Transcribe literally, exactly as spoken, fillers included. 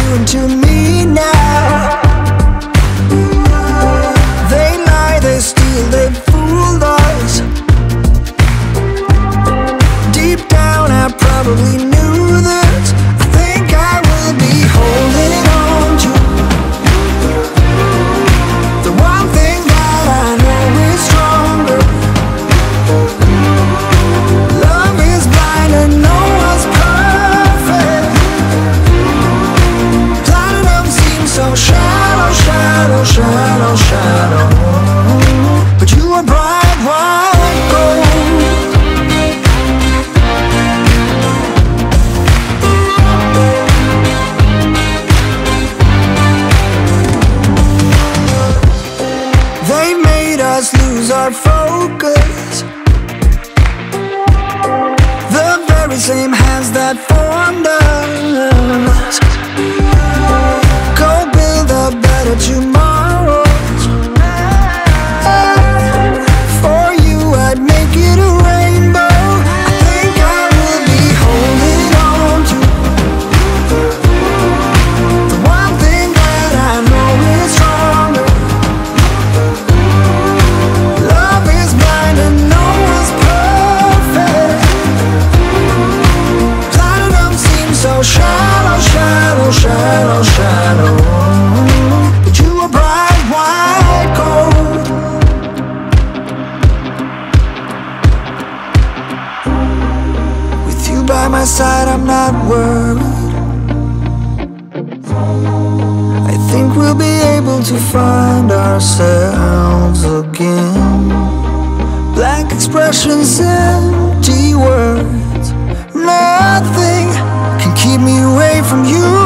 doing to me now? They lie, they steal, they fooled us. Deep down I probably knew this. I think I will be holding on to the one thing that I know is stronger. Love is blind and no one's perfect. Platinum seems so shallow, shallow, shallow, shallow. But you are bright white gold. They made us lose our focus. The very same hands that formed us. Go build a better tomorrow. For you I'd make it a rainbow. I think I will be holding on to the one thing that I know is stronger. Love is blind and no one's perfect. Platinum seems so shallow, shallow, shallow, shallow. But you are bright white gold. With you by my side I'm not worried. I think we'll be able to find ourselves again. Blank expressions, empty words. Nothing can keep me away from you.